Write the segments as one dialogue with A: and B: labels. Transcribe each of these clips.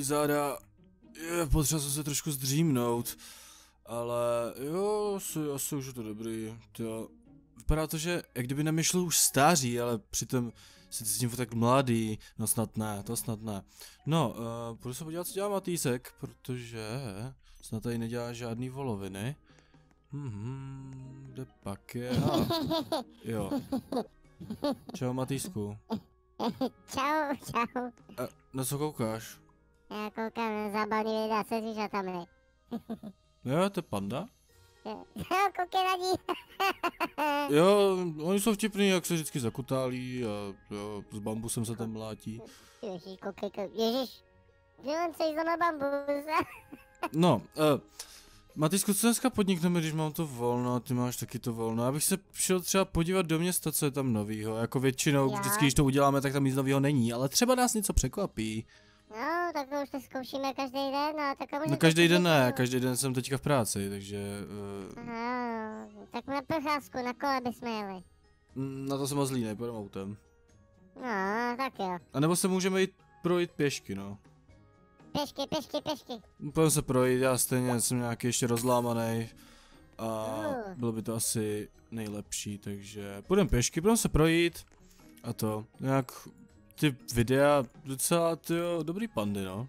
A: bolí záda. Potřeba jsem se trošku zdřímnout. Ale jo, asi už je to dobrý. To vypadá to, že jak kdyby na mě šlo už stáří, ale přitom se cítím tak mladý. No snad ne, to snad ne. No, půjdu se podívat, co dělá Matýsek, protože snad tady nedělá žádný voloviny. Kde pak je? Jo. Čau Matýsku.
B: Čau, čau.
A: Na co koukáš?
B: Já koukám na zábavný videa se zvířatami.
A: Jo, to je panda?
B: Jo, koukej na ní.
A: Jo, oni jsou vtipný, jak se vždycky zakutálí a jo, s bambusem se tam mlátí.
B: Ježíš, koukej, ježíš. Že on se jízl na bambus.
A: No, Matýsku, co dneska podnikneme, když mám to volno a ty máš taky to volno? Já bych se šel třeba podívat do města, co je tam novýho. Jako většinou, vždycky, když to uděláme, tak tam nic novýho není, ale třeba nás něco překvapí.
B: No, tak to už to zkoušíme každý den, no, tak
A: No každý den ne, každý den jsem teďka v práci, takže...
B: Aha, tak na procházku, na kole bychom jeli.
A: Na to jsem moc línej, pojedeme autem.
B: No, tak jo.
A: A nebo se můžeme jít projít pěšky, no.
B: Pěšky.
A: Pojďme se projít, já stejně jsem nějaký ještě rozlámaný. A bylo by to asi nejlepší, takže půjdeme pěšky, budeme se projít. A to, nějak ty videa docela tyjo, dobrý pandy, no.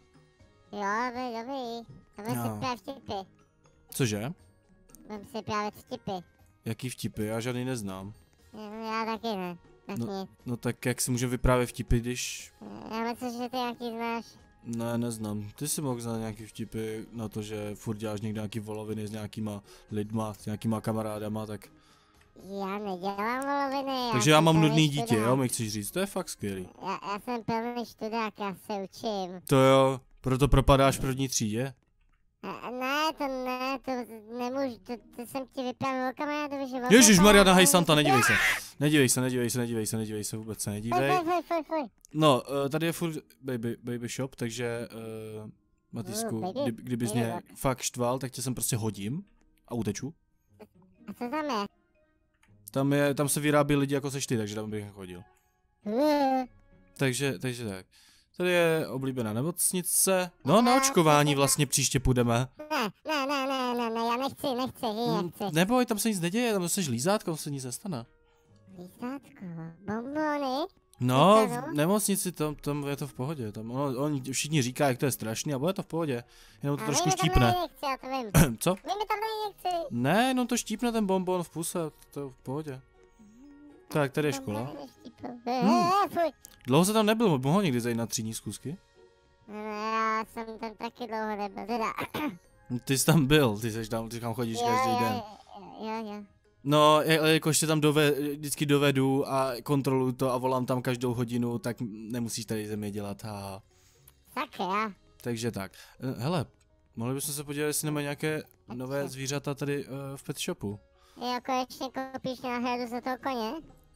B: Jo, dobrý. Vem si právě vtipy.
A: Cože?
B: Vem si právě vtipy.
A: Jaký vtipy? Já žádný neznám.
B: Já taky ne.
A: No tak jak si můžeme vyprávět vtipy, když...
B: Já myslím, že ty nějaký znáš.
A: Ne, neznám. Ty si mohl znát nějaký vtipy na to, že furt děláš někde nějaký voloviny s nějakýma lidma, s nějakýma kamarádama, tak...
B: Já nedělám voloviny.
A: Takže já mám nudný dítě, jo, mi chceš říct, to je fakt skvělý.
B: Já jsem plný studák, já se učím.
A: To jo, proto propadáš v první třídě?
B: Ne, to nemůžu, to jsem ti vyprávěl o kamarádovi, že...
A: Ježišmarja, nahej Santa, nedívej se. Nedívej se, vůbec se nedívej. No, tady je furt baby shop, takže Matýsku, kdybys mě fakt štval, tak tě sem prostě hodím a uteču.
B: A co tam je?
A: Tam se vyrábí lidi jako seš ty, takže tam bych chodil. Takže tak. Tady je oblíbená nemocnice. No, na očkování vlastně příště půjdeme.
B: Ne, já nechci.
A: Neboj, tam se nic neděje, tam jsi lízátko, tam se nic nestane.
B: Lízátko? Bombony?
A: No, v nemocnici tam je to v pohodě, tam oni všichni říkají, jak to je strašný a bude to v pohodě, jenom to trošku štípne. Co? Ne, no to štípne ten bonbon v puse, to je v pohodě. Tak, tady je škola. Dlouho se tam nebyl, mohl někdy zajít na třídní zkusky?
B: Já jsem tam taky dlouho nebyl, teda.
A: Ty jsi tam byl, ty tam chodíš každý den.
B: Jo.
A: No, jakož tě tam vždycky dovedu a kontroluju to a volám tam každou hodinu, tak nemusíš tady země dělat.
B: Sakra.
A: Takže tak. Hele, mohli bychom se podívat, jestli nemají nějaké nové zvířata tady v pet shopu.
B: Jo, konečně koupíš náhradu za toho koně?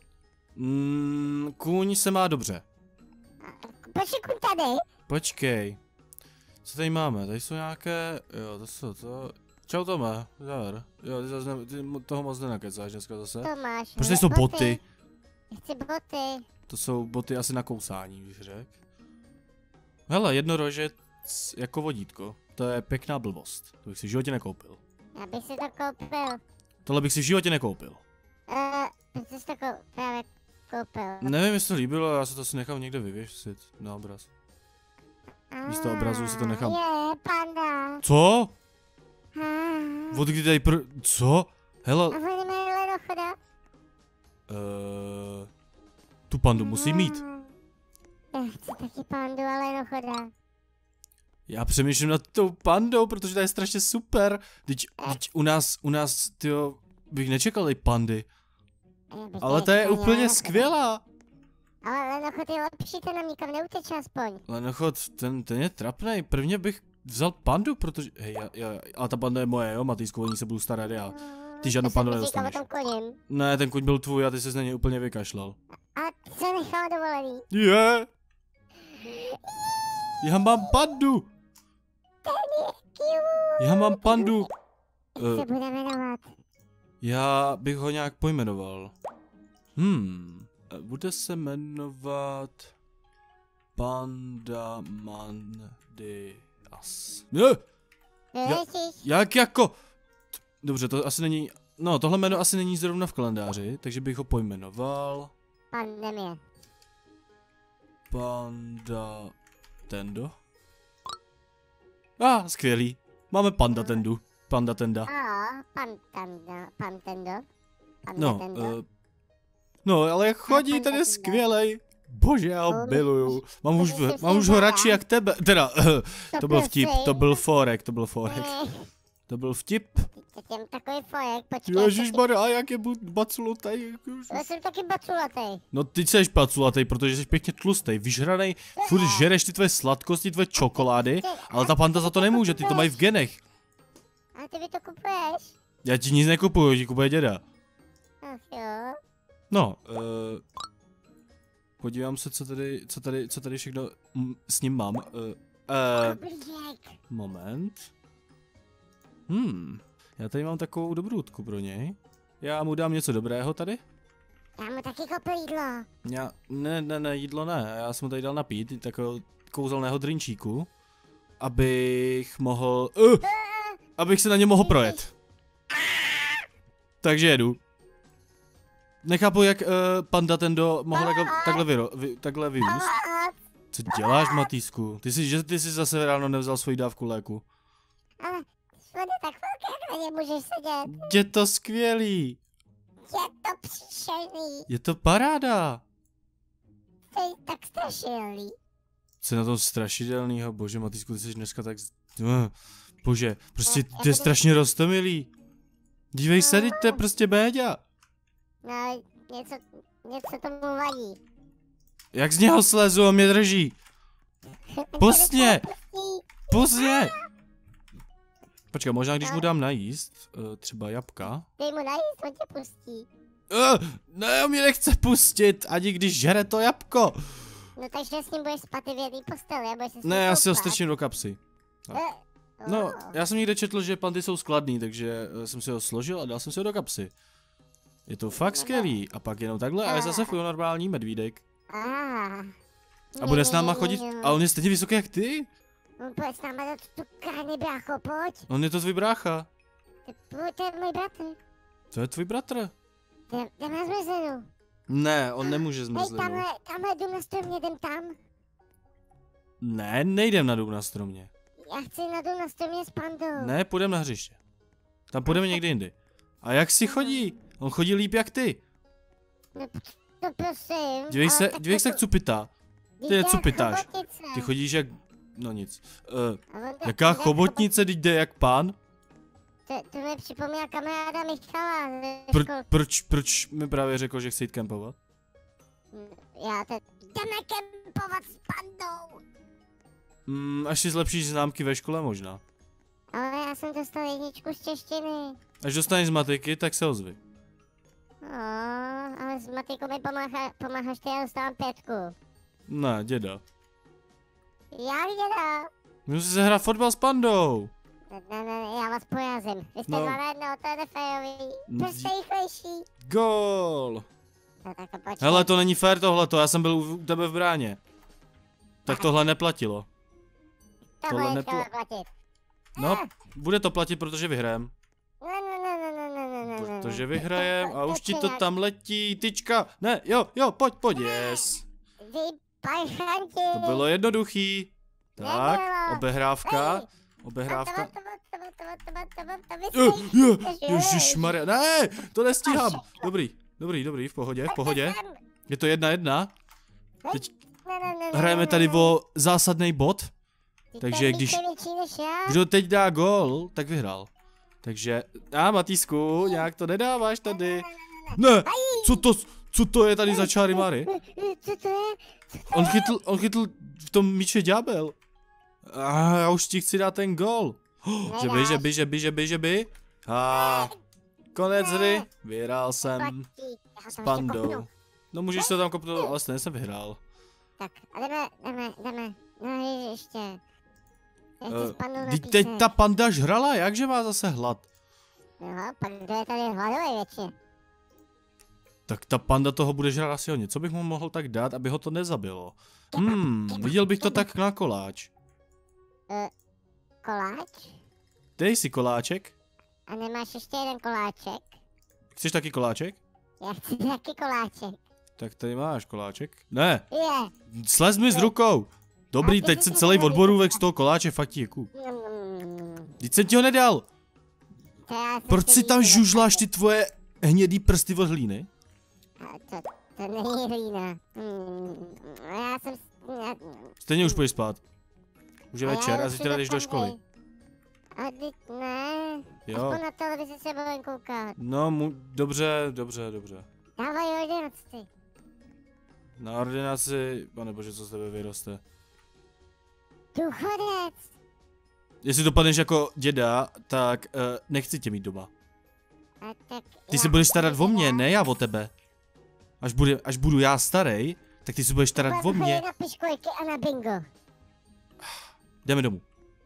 A: Kůň se má dobře.
B: Počkej, kůň tady.
A: Počkej. Co tady máme? Tady jsou nějaké, jo, to jsou to... Čau Tome, zdar. Jo, ty toho moc nenakecáš dneska zase.
B: Tomáš.
A: Proč tady jsou boty?
B: Chci boty.
A: To jsou boty asi na kousání, bych řekl. Hele, jednorožec jako vodítko. To je pěkná blbost. To bych si v životě nekoupil.
B: Já bych si to koupil.
A: Tohle bych si v životě nekoupil.
B: Ty jsi to právě koupil.
A: Nevím, jestli to líbilo, já se to si nechám někde vyvěsit na obraz. Místo obrazu si to nechám.
B: Je, panda.
A: Co? Od kdy tady co? Hele.
B: A oni mají lenochoda.
A: Tu pandu musí mít.
B: Já chci taky pandu a lenochoda.
A: Já přemýšlím nad tou pandou, protože to je strašně super. Teď u nás, tyjo, bych nečekal tady pandy. Ale ta je úplně skvělá.
B: Ale lenochod je lepší, ten nám nikam neuteče aspoň.
A: Lenochod, ten je trapnej. Prvně bych vzal pandu, protože... Hej, ale ta panda je moje, jo, Matýsku, o ní se budu starat já. Ty žádnou pandu nedostaneš. Ne, ten kuň byl tvůj a ty ses na něj úplně vykašlal.
B: A co nechal dovolený?
A: Je. Já mám pandu.
B: Ten je cute.
A: Já mám pandu.
B: Jak se bude jmenovat?
A: Já bych ho nějak pojmenoval. Bude se jmenovat... Panda Mandias. Ne!
B: Ježiš.
A: Jak jako? Dobře, to asi není... No, tohle jméno asi není zrovna v kalendáři, takže bych ho pojmenoval...
B: Pandemie.
A: Panda... Tendo? Skvělý. Máme Panda Tendu. Panda Tenda.
B: Pantendo.
A: No, no, ale jak chodí, ten je skvělej. Bože, já ho miluju. Mám už ho radši jak tebe. Teda, to byl vtip, to byl forek. To byl vtip.
B: Jsem takový forek, počkej.
A: Ježišmarja, a jak je baculatej.
B: Já jsem taky baculatej.
A: No ty jsi baculatej, protože jsi pěkně tlustej, vyžranej, furt žereš ty tvoje sladkosti, tvoje čokolády, ale ta panda za to nemůže, ty to mají v genech.
B: A ty mi to kupuješ?
A: Já ti nic nekupuju, ti kupuje děda.
B: Ach jo.
A: No, podívám se, co tady všechno s ním mám. Moment. Já tady mám takovou dobrůdku pro něj. Já mu dám něco dobrého tady.
B: Já mu taky koupil jídlo.
A: Ne, jídlo ne. Já jsem mu tady dal napít, takového kouzelného drinčíku. Abych mohl... abych se na ně mohl projet. Takže jedu. Nechápu, jak Panda Tendo mohl takhle vyrůst. Co děláš, Matýsku? Ty jsi zase ráno nevzal svoji dávku léku.
B: Ale on je tak velký, jak na ně můžeš sedět.
A: Je to skvělý.
B: Je to příšerný.
A: Je to paráda.
B: To je tak strašilný.
A: Co je na tom strašidelnýho? Bože, Matýsku, ty jsi dneska tak... Bože, prostě ty je strašně roztomilý. Dívej se, teď to je prostě béďa.
B: No, něco tomu vadí.
A: Jak z něho slezu, on mě drží. Pust mě! Pust mě! Počkej, možná když mu dám najíst, třeba jabka.
B: Dej mu najíst, on tě pustí.
A: Ne, on mě nechce pustit, ani když žere to jabko.
B: No takže s ním budeš spát v jedné posteli, a budeš se s ním
A: Ne, já si ho
B: koupat.
A: strčím do kapsy. No, já jsem někde četl, že pandy jsou skladný, takže jsem si ho složil a dal jsem si ho do kapsy. Je to fakt skvělý. A pak jenom takhle a je zase normální medvídek. A bude s náma chodit, a on je stejně vysoký jak ty?
B: On bude s náma do cukrárny, brácho, pojď.
A: On je to tvůj brácha.
B: To je můj bratr.
A: To je tvůj bratr.
B: Jdem na zmrzlinu.
A: Ne, on nemůže
B: Hej,
A: zmrzlinu.
B: tamhle dům na stromě, jdem tam.
A: Ne, nejdem na dům na stromě.
B: Já chci na dům na stromě s pandou.
A: Ne, půjdeme na hřiště. Tam půjdeme někdy jindy. A jak si chodí? On chodí líp jak ty.
B: No prosím.
A: Dívej se, jak cupita. Ty něco pitáš. Ty chodíš jak... No nic. Jaká chobotnice, teď jde jak pán?
B: To mi připomíná kamaráda Michala.
A: Proč mi právě řekl, že chce jít kempovat?
B: Jdeme kempovat s pandou.
A: Až si zlepšíš známky ve škole možná.
B: Ale já jsem dostal 1 z češtiny.
A: Až dostaneš z matiky, tak se ozvi.
B: Ale s matikou mi pomáháš, ty, já dostávám 5.
A: Ne, děda.
B: Jak děda?
A: Musíš se hrát fotbal s pandou.
B: Ne, já vás porazím. Vy jste dva na jedno, to je neférový. Prostě rychlejší.
A: Gól.
B: No tak to počkej.
A: Hele, to není fér tohleto, já jsem byl u tebe v bráně. Tak tohle neplatilo.
B: Tohle nechtěla platit.
A: No, bude to platit, protože vyhrajem.
B: Ne.
A: Protože vyhrajem a už ti to tam letí, tyčka. Ne, jo, pojď, yes.
B: Vy parchanti.
A: To bylo jednoduchý. Tak, obehrávka. Ježišmarja, ne, to nestíhám. Dobrý, v pohodě. Je to 1-1. Teď hrajeme tady o zásadný bod. Takže kdo teď dá gól, tak vyhrál. Takže, Matýsku, nějak to nedáváš tady. Ne, co to je tady za čáry mary?
B: Co to je?
A: On chytl v tom míče ďábel. Já už ti chci dát ten gól. Že by. Konec hry. Vyhrál jsem s pandou. No můžeš se tam kopnout, ale stejně jsem vyhrál.
B: Tak, a jdeme. No ještě.
A: Teď ta panda žrala, jakže má zase hlad?
B: No, pak kdo je tady hladový většině?
A: Tak ta panda toho bude žrát asi hodně. Co bych mu mohl tak dát, aby ho to nezabilo? Viděl bych to tak na koláč.
B: Koláč?
A: Dej si koláček.
B: A nemáš ještě jeden koláček?
A: Chceš taky koláček?
B: Já chci taky koláček.
A: Tak tady máš koláček. Ne,
B: Je.
A: slez mi s rukou. Dobrý, teď jsem celý odborůvek z toho koláče, fakt děkuju. Vždyť jsem ti ho nedal. Proč si tam žužláš ty tvoje hnědý prsty od hlíny?
B: To není hlína. Já jsem...
A: Stejně už půjdeš spát. Už je večer a zítra jdeš do školy.
B: A teď ne.
A: Jo.
B: Aspoň na televizi se budem koukat.
A: No, dobře.
B: Dávaj ordinaci.
A: Na ordinaci, panebože, co z tebe vyroste.
B: Důchodec.
A: Jestli dopadneš jako děda, tak nechci tě mít doma.
B: A tak
A: Ty se budeš starat o mě, ne já o tebe. Až budu já starej, tak ty se budeš starat o mě.
B: Na piškojky a na bingo.
A: Jdeme domů.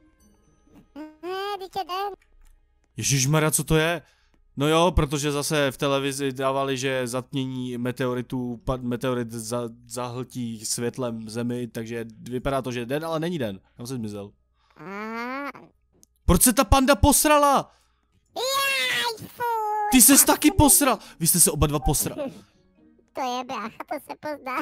B: Teď je den.
A: Ježišmarja, co to je? No jo, protože zase v televizi dávali, že zatmění meteoritů, meteorit zahltí světlem zemi, takže vypadá to, že je den, ale není den. Tam se zmizel. Proč se ta panda posrala? Ty ses taky posral. Vy jste se oba dva posrali.
B: To je brácha, to se pozná.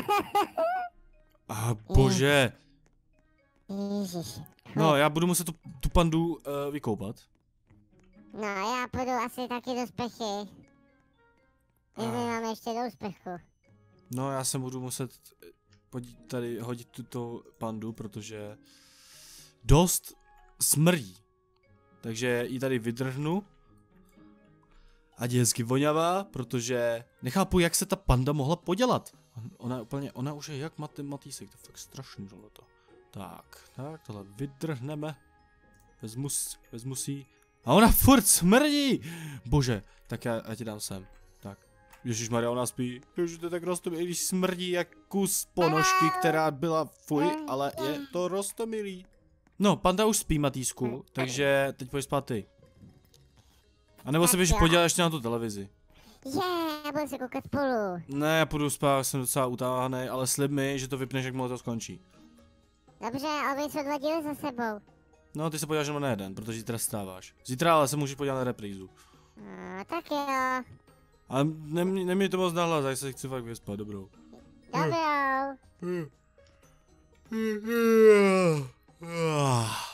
A: Bože.
B: Ježiš.
A: No, já budu muset tu pandu vykoupat.
B: No, já půjdu asi taky do spechy. Jestli máme ještě do úspěchu.
A: No, já se budu muset tady hodit tuto pandu, protože dost smrdí. Takže ji tady vydrhnu. Ať je hezky voňavá, protože nechápu, jak se ta panda mohla podělat. Ona už je jak Matýsek, to je fakt strašný tohleto. Tak, tohle vydrhneme. Vezmu si. A ona furt smrdí! Bože, tak já ti dám sem. Tak. Ježišmarja, ona spí. Ježiš, to je tak roztomilý, když smrdí jak kus ponožky, která byla fuj, ale je to roztomilý. No, panda už spí, Matýsku, takže teď pojď spát ty. A nebo se běž podívat ještě na tu televizi.
B: Já budu se koukat spolu.
A: Ne, já půjdu spát, jsem docela utáhaný, ale slib mi, že to vypneš, jakmile to skončí.
B: Dobře, ale my jsou 2 díly za sebou.
A: No, ty se podíváš jenom na jeden, protože zítra stáváš. Zítra ale se můžeš podívat na reprízu.
B: Tak jo.
A: Ale neměj to moc nahlas, já se chci fakt vyspat, dobrou.
B: Dobrou.